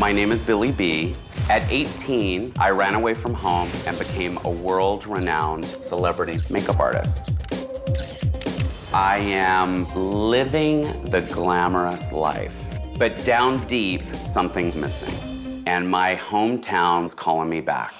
My name is Billy B. At 18, I ran away from home and became a world-renowned celebrity makeup artist. I am living the glamorous life, but down deep, something's missing, and my hometown's calling me back.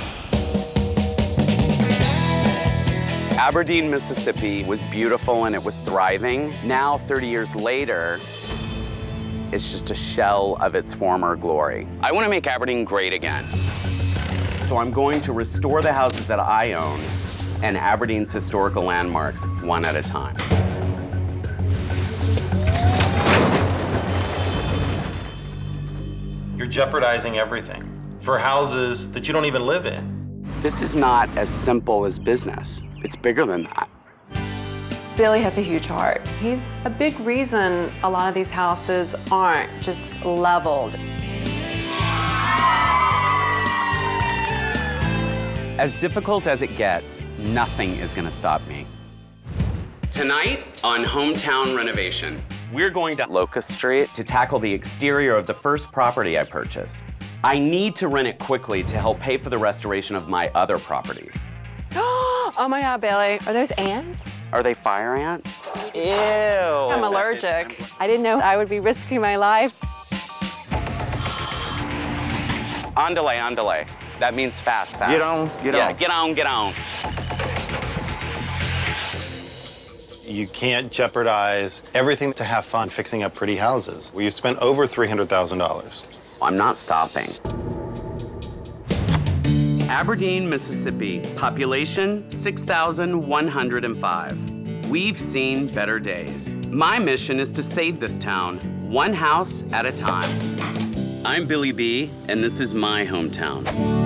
Aberdeen, Mississippi was beautiful and it was thriving. Now, 30 years later, it's just a shell of its former glory. I want to make Aberdeen great again. So I'm going to restore the houses that I own and Aberdeen's historical landmarks one at a time. You're jeopardizing everything for houses that you don't even live in. This is not as simple as business. It's bigger than that. Billy has a huge heart. He's a big reason a lot of these houses aren't just leveled. As difficult as it gets, nothing is gonna stop me. Tonight on Hometown Renovation, we're going to Locust Street to tackle the exterior of the first property I purchased. I need to rent it quickly to help pay for the restoration of my other properties. Oh my God, Billy, are those ants? Are they fire ants? Ew. I'm allergic. I didn't know I would be risking my life. Andale, andale. That means fast, fast. Get on, get on. Yeah, get on, get on. You can't jeopardize everything to have fun fixing up pretty houses. Well, you spent over $300,000. I'm not stopping. Aberdeen, Mississippi, population 6,105. We've seen better days. My mission is to save this town, one house at a time. I'm Billy B, and this is my hometown.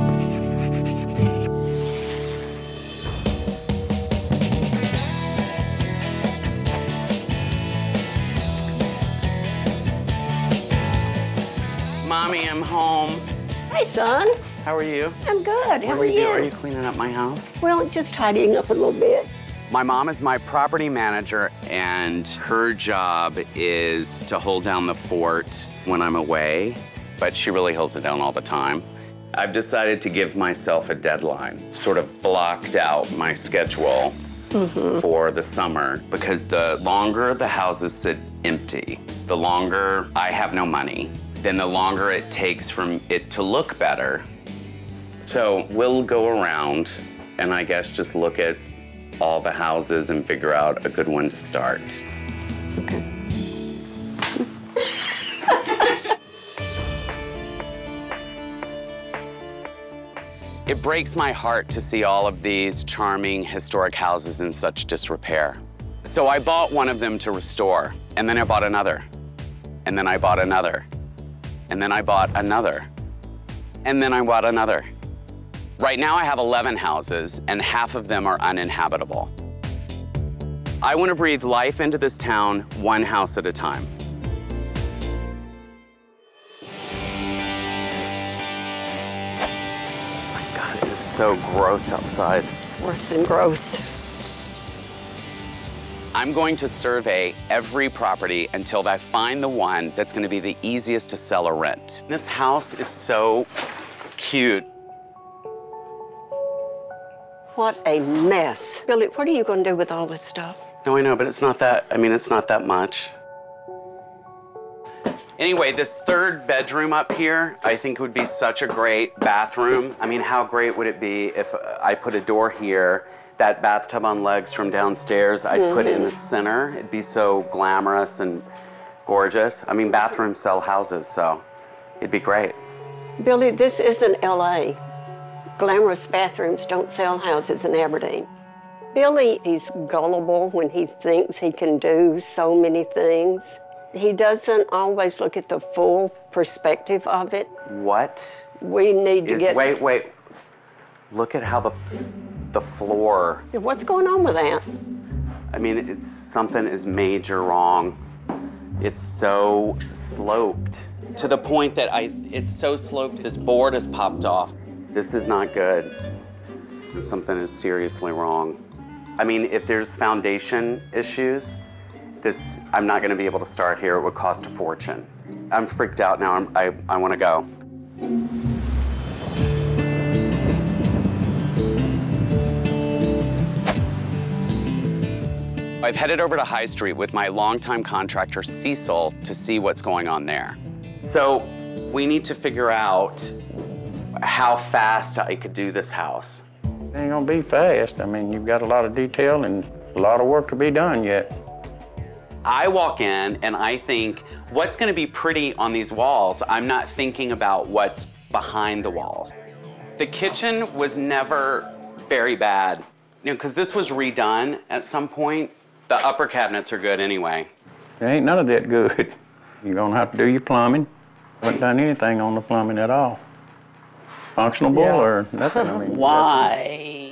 Mommy, I'm home. Hi, son. How are you? I'm good. How are you? you? Are you cleaning up my house? Well, just tidying up a little bit. My mom is my property manager, and her job is to hold down the fort when I'm away, but she really holds it down all the time. I've decided to give myself a deadline, sort of blocked out my schedule for the summer, because the longer the houses sit empty, the longer I have no money, then the longer it takes for it to look better. So we'll go around and I guess just look at all the houses and figure out a good one to start. Okay. It breaks my heart to see all of these charming historic houses in such disrepair. So I bought one of them to restore, and then I bought another, and then I bought another, and then I bought another, and then I bought another. Right now I have 11 houses, and half of them are uninhabitable. I want to breathe life into this town, one house at a time. My God, it is so gross outside. Worse than gross. I'm going to survey every property until I find the one that's going to be the easiest to sell or rent. This house is so cute. What a mess. Billy, what are you going to do with all this stuff? No, I know, but it's not that, it's not that much. Anyway, this third bedroom up here, I think would be such a great bathroom. I mean, how great would it be if I put a door here, that bathtub on legs from downstairs, I'd put it in the center. It'd be so glamorous and gorgeous. I mean, bathrooms sell houses, so it'd be great. Billy, this isn't LA. Glamorous bathrooms don't sell houses in Aberdeen. Billy, he's gullible when he thinks he can do so many things. He doesn't always look at the full perspective of it. What? We need to get... Wait. Look at how the floor... What's going on with that? I mean, something is major wrong. It's so sloped to the point that it's so sloped, this board has popped off. This is not good. Something is seriously wrong. I mean, if there's foundation issues, I'm not gonna be able to start here. It would cost a fortune. I'm freaked out now. I want to go. I've headed over to High Street with my longtime contractor, Cecil, to see what's going on there. So we need to figure out how fast I could do this house. It ain't gonna be fast. I mean, you've got a lot of detail and a lot of work to be done yet. I walk in and I think, what's gonna be pretty on these walls? I'm not thinking about what's behind the walls. The kitchen was never very bad, you know, because this was redone at some point. The upper cabinets are good anyway. There ain't none of that good. You're gonna have to do your plumbing. Haven't done anything on the plumbing at all. Functional or nothing, I mean. Why?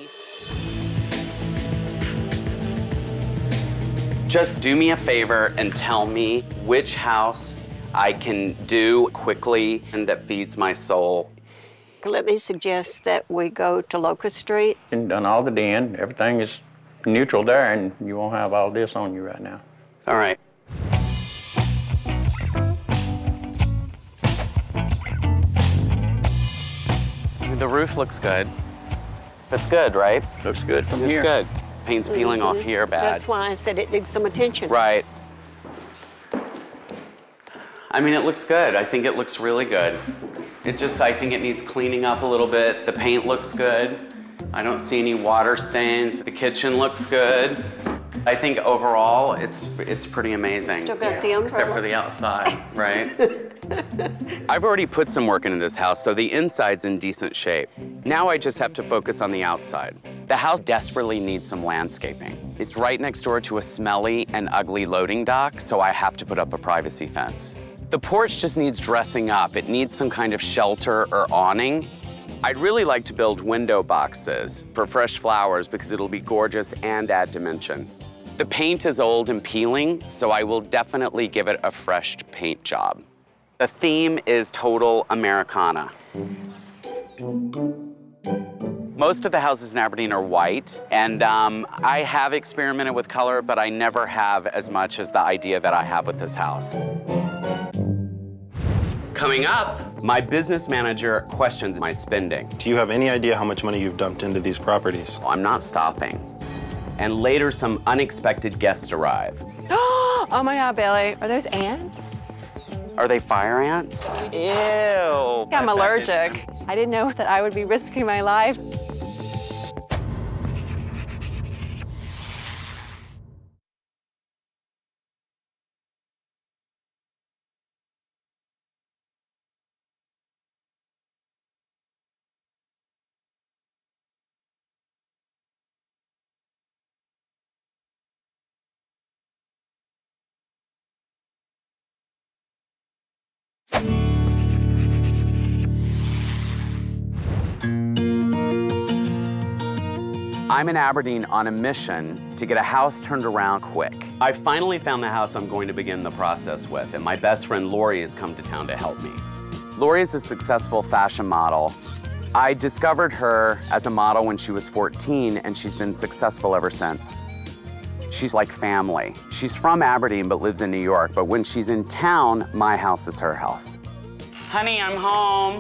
Just do me a favor and tell me which house I can do quickly and that feeds my soul. Let me suggest that we go to Locust Street. And done all the den, everything is neutral there, and you won't have all this on you right now. All right. The roof looks good. It's good, right? Looks good from It's here. good. Paint's peeling off here bad. That's why I said it needs some attention. Right. I mean, it looks good. I think it looks really good. I think it needs cleaning up a little bit. The paint looks good. I don't see any water stains. The kitchen looks good. I think overall, it's pretty amazing. Still got the umbrella. Except for the outside, right? I've already put some work into this house, so the inside's in decent shape. Now I just have to focus on the outside. The house desperately needs some landscaping. It's right next door to a smelly and ugly loading dock, so I have to put up a privacy fence. The porch just needs dressing up. It needs some kind of shelter or awning. I'd really like to build window boxes for fresh flowers because it'll be gorgeous and add dimension. The paint is old and peeling, so I will definitely give it a fresh paint job. The theme is total Americana. Most of the houses in Aberdeen are white, and I have experimented with color, but I never have as much as the idea that I have with this house. Coming up, my business manager questions my spending. Do you have any idea how much money you've dumped into these properties? I'm not stopping. And later, some unexpected guests arrive. Oh my God, Bailey, are those ants? Are they fire ants? Ew. I'm allergic. I didn't know that I would be risking my life. I'm in Aberdeen on a mission to get a house turned around quick. I finally found the house I'm going to begin the process with, and my best friend Lori has come to town to help me. Lori is a successful fashion model. I discovered her as a model when she was 14, and she's been successful ever since. She's like family. She's from Aberdeen, but lives in New York, but when she's in town, my house is her house. Honey, I'm home.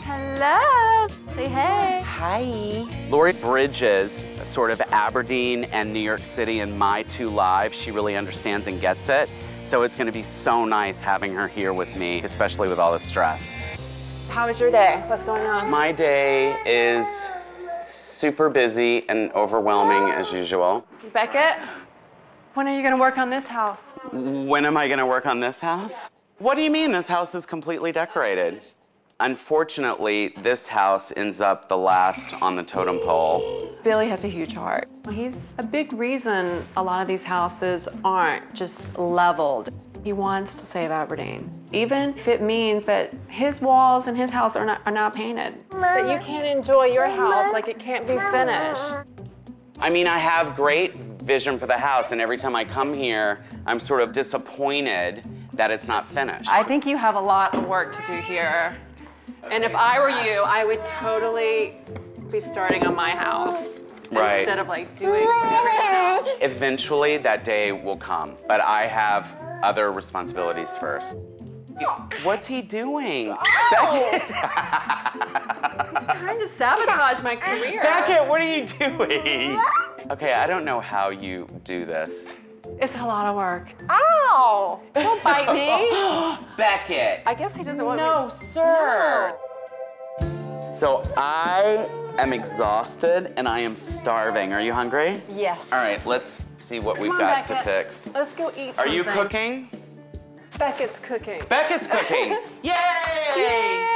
Hello. Say hey. Hi. Lori bridges sort of Aberdeen and New York City in my two lives. She really understands and gets it. So it's gonna be so nice having her here with me, especially with all the stress. How was your day? What's going on? My day is super busy and overwhelming as usual. Beckett, when are you gonna work on this house? When am I gonna work on this house? What do you mean this house is completely decorated? Unfortunately, this house ends up the last on the totem pole. Billy has a huge heart. He's a big reason a lot of these houses aren't just leveled. He wants to save Aberdeen, even if it means that his walls and his house are not painted. That you can't enjoy your house like it can't be finished. I mean, I have great vision for the house, and every time I come here, I'm sort of disappointed that it's not finished. I think you have a lot of work to do here. And if I were you, I would totally be starting on my house. Right. Instead of like doing everything else. Eventually, that day will come, but I have other responsibilities first. What's he doing? He's trying to sabotage my career. Beckett, what are you doing? Okay, I don't know how you do this. It's a lot of work. Ow! Don't bite me. Beckett. I guess he doesn't want No, me. sir. So I am exhausted and I am starving. Are you hungry? Yes. All right, let's see what we've Come on, got to Beckett. fix. Let's go eat Are you something. cooking? Beckett's cooking. Beckett's cooking. Yay! Yay!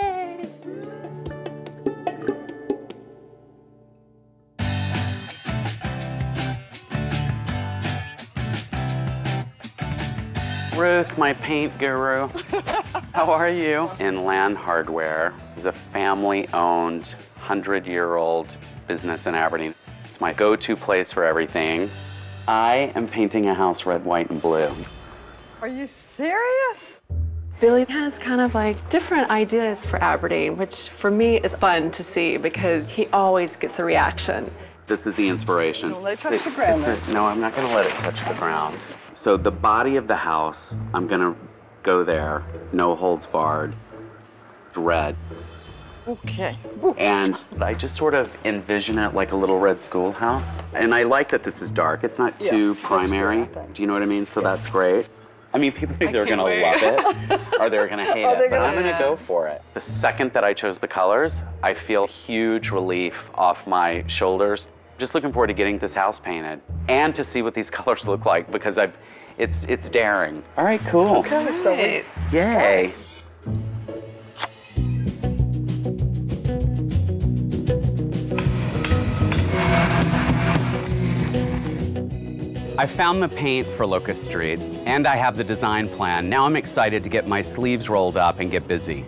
Ruth, my paint guru. How are you? Inland Hardware is a family-owned, 100-year-old business in Aberdeen. It's my go-to place for everything. I am painting a house red, white, and blue. Are you serious? Billy has kind of like different ideas for Aberdeen, which for me is fun to see because he always gets a reaction. This is the inspiration. Don't let it touch the ground. No, I'm not gonna let it touch the ground. So the body of the house, I'm gonna go there, no holds barred, red. Okay. And I just sort of envision it like a little red schoolhouse. And I like that this is dark. It's not too that's primary. great, I think. Do you know what I mean? So that's great. I mean, people think they're can't gonna wait. love it or they're gonna hate it, but I'm gonna Yeah. go for it. The second that I chose the colors, I feel huge relief off my shoulders. Just looking forward to getting this house painted and to see what these colors look like because it's daring. All right, cool. Okay, so we, Yay. I found the paint for Locust Street, and I have the design plan. Now I'm excited to get my sleeves rolled up and get busy.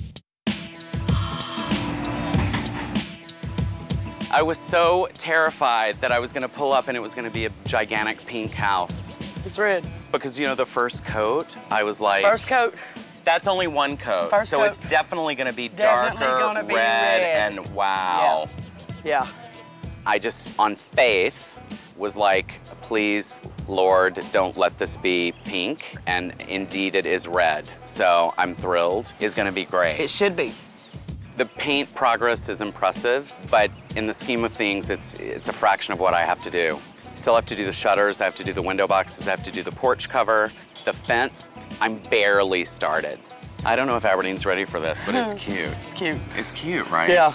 I was so terrified that I was gonna pull up and it was gonna be a gigantic pink house. it's red. Because, you know, the first coat, I was like, First coat. that's only one coat. First so coat. it's definitely gonna be definitely darker, gonna be red, red. and wow. Yeah. I just, on faith, was like, please, Lord, don't let this be pink. And indeed it is red. So I'm thrilled. It's gonna be great. It should be. The paint progress is impressive, but in the scheme of things, it's a fraction of what I have to do. Still have to do the shutters, I have to do the window boxes, I have to do the porch cover, the fence. I'm barely started. I don't know if Aberdeen's ready for this, but it's cute. It's cute. It's cute, right? Yeah.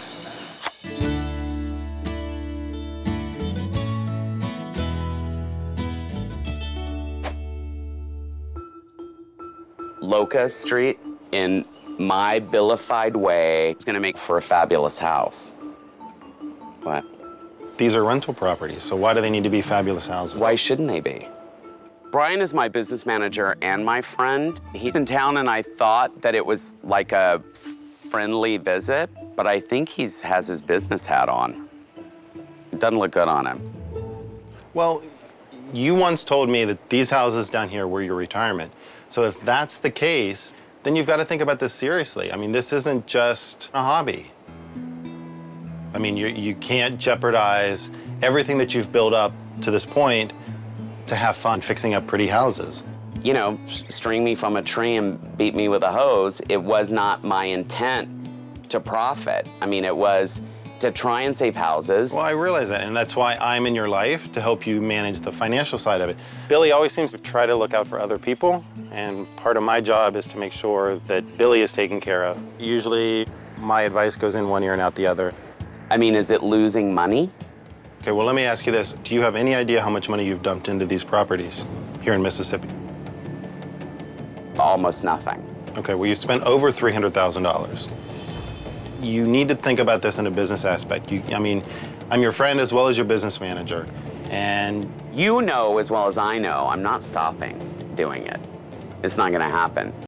Locust Street, in my billified way, it's gonna make for a fabulous house. What? These are rental properties, so why do they need to be fabulous houses? Why shouldn't they be? Brian is my business manager and my friend. He's in town and I thought that it was like a friendly visit, but I think he has his business hat on. It doesn't look good on him. Well, you once told me that these houses down here were your retirement. So if that's the case, then you've got to think about this seriously. I mean, this isn't just a hobby. I mean, you can't jeopardize everything that you've built up to this point to have fun fixing up pretty houses. You know, string me from a tree and beat me with a hose. It was not my intent to profit. I mean, it was to try and save houses. Well, I realize that, and that's why I'm in your life, to help you manage the financial side of it. Billy always seems to try to look out for other people, and part of my job is to make sure that Billy is taken care of. Usually, my advice goes in one ear and out the other. I mean, is it losing money? Okay, well, let me ask you this. Do you have any idea how much money you've dumped into these properties here in Mississippi? Almost nothing. Okay, well, you spent over $300,000. You need to think about this in a business aspect. I mean, I'm your friend as well as your business manager, and You know as well as I know, I'm not stopping doing it. It's not gonna happen.